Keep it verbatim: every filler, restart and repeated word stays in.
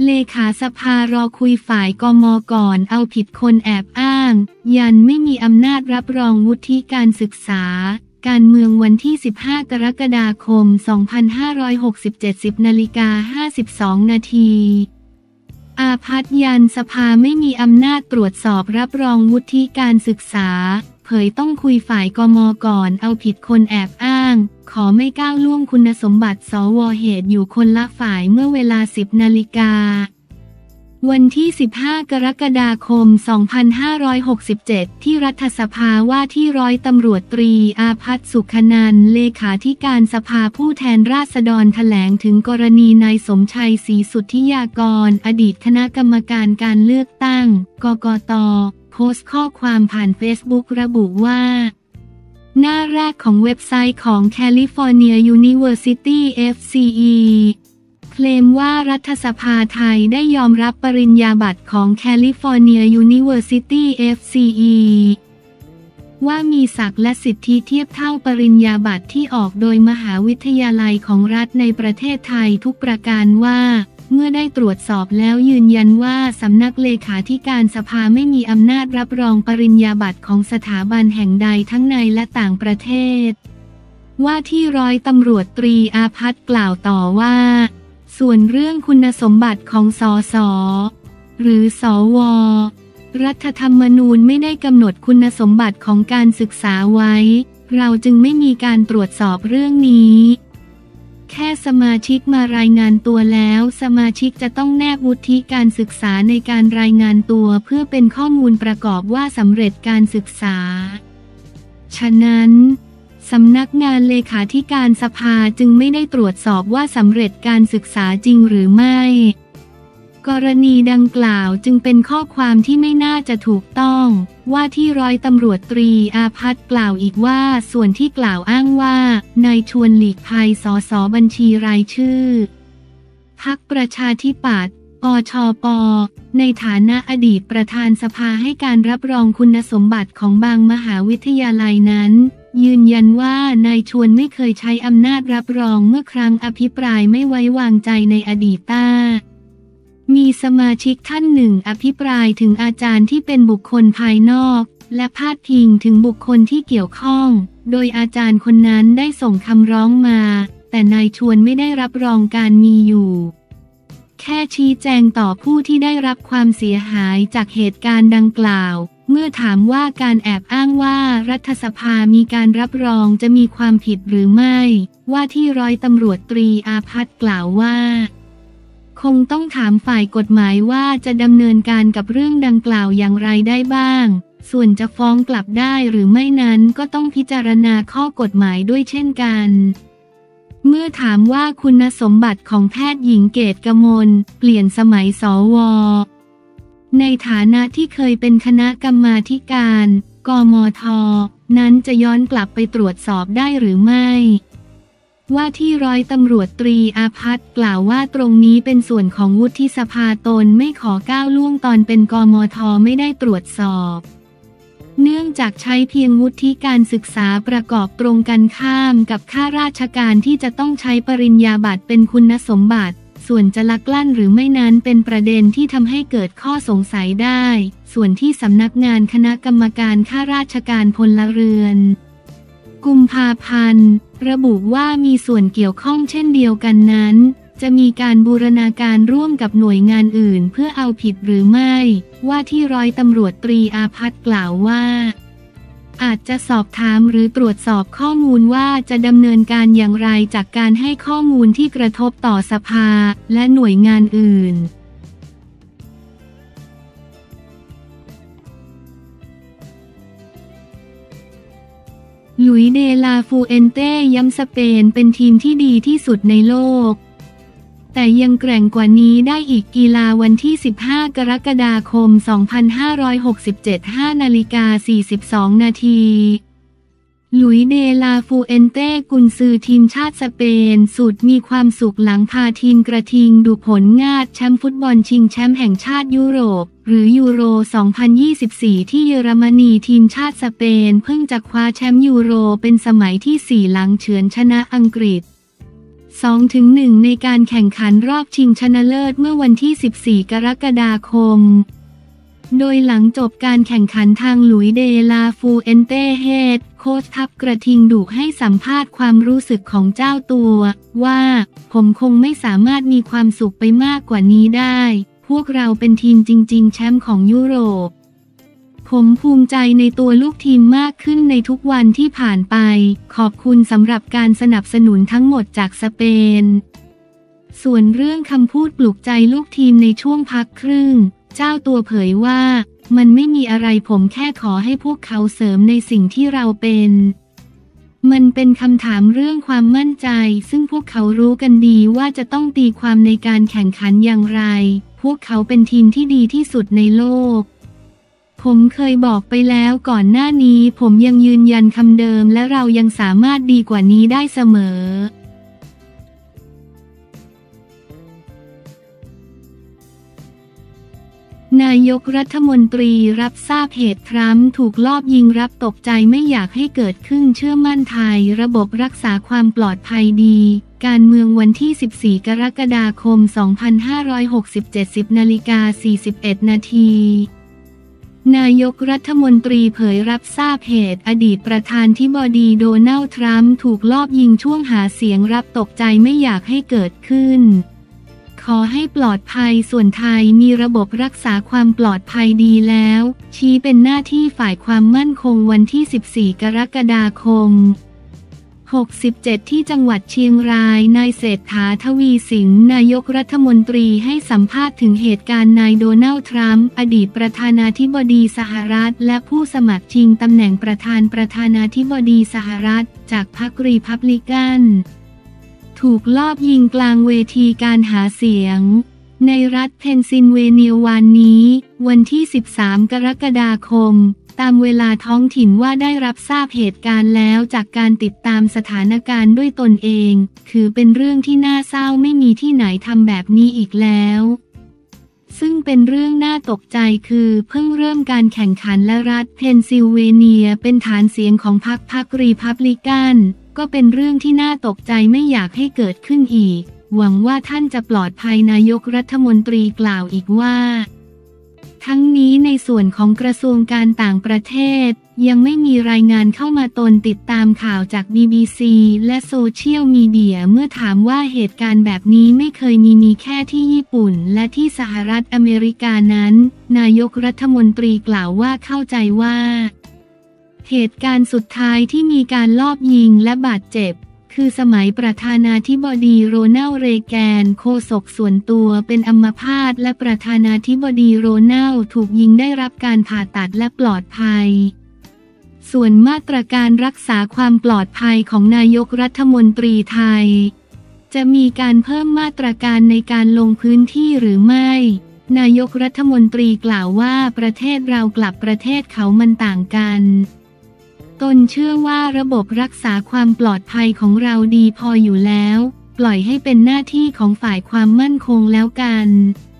เลขาสภารอคุยฝ่ายกม.ก่อนเอาผิดคนแอบอ้างยันไม่มีอำนาจรับรองวุฒิการศึกษาการเมืองวันที่สิบห้ากรกฎาคมสองพันห้าร้อยหกสิบเจ็ด สิบนาฬิกาห้าสิบสองนาทีอาภัทรยันสภาไม่มีอำนาจตรวจสอบรับรองวุฒิการศึกษาเผยต้องคุยฝ่ายกม.ก่อนเอาผิดคนแอบอ้างขอไม่ก้าวล่วงคุณสมบัติสว.เหตุอยู่คนละฝ่ายเมื่อเวลาสิบนาฬิกาวันที่สิบห้ากรกฎาคมสองพันห้าร้อยหกสิบเจ็ดที่รัฐสภาว่าที่ร้อยตำรวจตรีอาภัทร สุขนันท์เลขาธิการสภาผู้แทนราษฎรแถลงถึงกรณีนายสมชัยศรีสุทธิยากรอดีตคณะกรรมการการเลือกตั้งกกต.โพสต์ข้อความผ่านเฟซบุ๊กระบุว่าหน้าแรกของเว็บไซต์ของ California University เอฟ ซี อี เคลมว่ารัฐสภาไทยได้ยอมรับปริญญาบัตรของ California University เอฟ ซี อี ว่ามีศักดิ์และสิทธิเทียบเท่าปริญญาบัตรที่ออกโดยมหาวิทยาลัยของรัฐในประเทศไทยทุกประการว่าเมื่อได้ตรวจสอบแล้วยืนยันว่าสำนักเลขาธิการสภาไม่มีอำนาจรับรองปริญญาบัตรของสถาบันแห่งใดทั้งในและต่างประเทศว่าที่ร้อยตำรวจตรีอาภัทรกล่าวต่อว่าส่วนเรื่องคุณสมบัติของสสหรือสวรัฐธรรมนูญไม่ได้กำหนดคุณสมบัติของการศึกษาไว้เราจึงไม่มีการตรวจสอบเรื่องนี้แค่สมาชิกมารายงานตัวแล้วสมาชิกจะต้องแนบวุฒิการศึกษาในการรายงานตัวเพื่อเป็นข้อมูลประกอบว่าสำเร็จการศึกษาฉะนั้นสำนักงานเลขาธิการสภาจึงไม่ได้ตรวจสอบว่าสำเร็จการศึกษาจริงหรือไม่กรณีดังกล่าวจึงเป็นข้อความที่ไม่น่าจะถูกต้องว่าที่ร้อยตำรวจตรีอาภัทรกล่าวอีกว่าส่วนที่กล่าวอ้างว่านายชวนหลีกภัยสสบัญชีรายชื่อพรรคประชาธิปัตย์ปชปในฐานะอดีตประธานสภาให้การรับรองคุณสมบัติของบางมหาวิทยาลัยนั้นยืนยันว่านายชวนไม่เคยใช้อำนาจรับรองเมื่อครั้งอภิปรายไม่ไว้วางใจในอดีตมีสมาชิกท่านหนึ่งอภิปรายถึงอาจารย์ที่เป็นบุคคลภายนอกและพาดพิงถึงบุคคลที่เกี่ยวข้องโดยอาจารย์คนนั้นได้ส่งคำร้องมาแต่นายชวนไม่ได้รับรองการมีอยู่แค่ชี้แจงต่อผู้ที่ได้รับความเสียหายจากเหตุการณ์ดังกล่าวเมื่อถามว่าการแอบอ้างว่ารัฐสภามีการรับรองจะมีความผิดหรือไม่ว่าที่ร้อยตำรวจตรีอาภัทรกล่าวว่าคงต้องถามฝ่ายกฎหมายว่าจะดำเนินการกับเรื่องดังกล่าวอย่างไรได้บ้างส่วนจะฟ้องกลับได้หรือไม่นั้นก็ต้องพิจารณาข้อกฎหมายด้วยเช่นกันเมื่อถามว่าคุณสมบัติของแพทย์หญิงเกตกมลเปลี่ยนสมัยสวในฐานะที่เคยเป็นคณะกรรมาธิการกมท.นั้นจะย้อนกลับไปตรวจสอบได้หรือไม่ว่าที่ร้อยตำรวจตรีอาภัทรกล่าวว่าตรงนี้เป็นส่วนของวุฒิสภาตนไม่ขอก้าวล่วงตอนเป็นกมท.ไม่ได้ตรวจสอบเนื่องจากใช้เพียงวุฒิการศึกษาประกอบตรงกันข้ามกับข้าราชการที่จะต้องใช้ปริญญาบัตรเป็นคุณสมบัติส่วนจะลักลั่นหรือไม่นั้นเป็นประเด็นที่ทำให้เกิดข้อสงสัยได้ส่วนที่สำนักงานคณะกรรมการข้าราชการพลเรือนกุมภาพันธ์ระบุว่ามีส่วนเกี่ยวข้องเช่นเดียวกันนั้นจะมีการบูรณาการร่วมกับหน่วยงานอื่นเพื่อเอาผิดหรือไม่ว่าที่ร้อยตำรวจตรีอาภัทรกล่าวว่าอาจจะสอบถามหรือตรวจสอบข้อมูลว่าจะดำเนินการอย่างไรจากการให้ข้อมูลที่กระทบต่อสภาและหน่วยงานอื่นหลุยส์เดลาฟูเอนเต้ย้ำสเปนเป็นทีมที่ดีที่สุดในโลกแต่ยังแกร่งกว่านี้ได้อีกกีฬาวันที่สิบห้ากรกฎาคมสองพันห้าร้อยหกสิบเจ็ด ห้านาฬิกาสี่สิบสองนาทีหลุยส์เดลาฟูเอนเต้กุนซือทีมชาติสเปนสุดมีความสุขหลังพาทีมกระทิงดูผลงาดแชมป์ฟุตบอลชิงแชมป์แห่งชาติยุโรปหรือยูโรสองพันยี่สิบสี่ที่เยอรมนีทีมชาติสเปนเพิ่งจะคว้าแชมป์ยูโรเป็นสมัยที่สี่หลังเฉือนชนะอังกฤษสองถึงหนึ่ง ในการแข่งขันรอบชิงชนะเลิศเมื่อวันที่ สิบสี่ กรกฎาคมโดยหลังจบการแข่งขันทางหลุยเดลาฟูเอนเต้เฮดโค้ชทัพกระทิงดุให้สัมภาษณ์ความรู้สึกของเจ้าตัวว่าผมคงไม่สามารถมีความสุขไปมากกว่านี้ได้พวกเราเป็นทีมจริงๆแชมป์ของยุโรปผมภูมิใจในตัวลูกทีมมากขึ้นในทุกวันที่ผ่านไปขอบคุณสำหรับการสนับสนุนทั้งหมดจากสเปนส่วนเรื่องคำพูดปลุกใจลูกทีมในช่วงพักครึ่งเจ้าตัวเผยว่ามันไม่มีอะไรผมแค่ขอให้พวกเขาเสริมในสิ่งที่เราเป็นมันเป็นคำถามเรื่องความมั่นใจซึ่งพวกเขารู้กันดีว่าจะต้องตีความในการแข่งขันอย่างไรพวกเขาเป็นทีมที่ดีที่สุดในโลกผมเคยบอกไปแล้วก่อนหน้านี้ผมยังยืนยันคำเดิมและเรายังสามารถดีกว่านี้ได้เสมอนายกรัฐมนตรีรับทราบเหตุทรัมป์ถูกลอบยิงรับตกใจไม่อยากให้เกิดขึ้นเชื่อมั่นไทยระบบรักษาความปลอดภัยดีการเมืองวันที่ สิบสี่ กรกฎาคม สองพันห้าร้อยหกสิบเจ็ด สิบนาฬิกาสี่สิบเอ็ดนาทีนายกรัฐมนตรีเผยรับทราบเหตุอดีตประธานธิบดีโดนัลด์ทรัมป์ถูกลอบยิงช่วงหาเสียงรับตกใจไม่อยากให้เกิดขึ้นขอให้ปลอดภัยส่วนไทยมีระบบรักษาความปลอดภัยดีแล้วชี้เป็นหน้าที่ฝ่ายความมั่นคงวันที่ สิบสี่ กรกฎาคม หกสิบเจ็ด ที่จังหวัดเชียงรายนายเศรษฐาทวีสินนายกรัฐมนตรีให้สัมภาษณ์ถึงเหตุการณ์นายโดนัลด์ทรัมป์อดีตประธานาธิบดีสหรัฐและผู้สมัครชิงตำแหน่งประธานประธานาธิบดีสหรัฐจากพรรครีพับลิกันถูกลอบยิงกลางเวทีการหาเสียงในรัฐเพนซิลเวเนียวันนี้วันที่ สิบสาม กรกฎาคมตามเวลาท้องถิ่นว่าได้รับทราบเหตุการณ์แล้วจากการติดตามสถานการณ์ด้วยตนเองคือเป็นเรื่องที่น่าเศร้าไม่มีที่ไหนทำแบบนี้อีกแล้วซึ่งเป็นเรื่องน่าตกใจคือเพิ่งเริ่มการแข่งขันและรัฐเพนซิลเวเนียเป็นฐานเสียงของพรรคพรรครีพับลิกันก็เป็นเรื่องที่น่าตกใจไม่อยากให้เกิดขึ้นอีกหวังว่าท่านจะปลอดภัยนายกรัฐมนตรีกล่าวอีกว่าทั้งนี้ในส่วนของกระทรวงการต่างประเทศยังไม่มีรายงานเข้ามาตนติดตามข่าวจาก บี บี ซี และโซเชียลมีเดียเมื่อถามว่าเหตุการณ์แบบนี้ไม่เคยมีมีแค่ที่ญี่ปุ่นและที่สหรัฐอเมริกานั้นนายกรัฐมนตรีกล่าวว่าเข้าใจว่าเหตุการณ์สุดท้ายที่มีการลอบยิงและบาดเจ็บคือสมัยประธานาธิบดีโรนัลด์ เรแกนโฆษกส่วนตัวเป็นอัมพาตและประธานาธิบดีโรนัลด์ถูกยิงได้รับการผ่าตัดและปลอดภัยส่วนมาตรการรักษาความปลอดภัยของนายกรัฐมนตรีไทยจะมีการเพิ่มมาตรการในการลงพื้นที่หรือไม่นายกรัฐมนตรีกล่าวว่าประเทศเรากลับประเทศเขามันต่างกันตนเชื่อว่าระบบรักษาความปลอดภัยของเราดีพออยู่แล้วปล่อยให้เป็นหน้าที่ของฝ่ายความมั่นคงแล้วกัน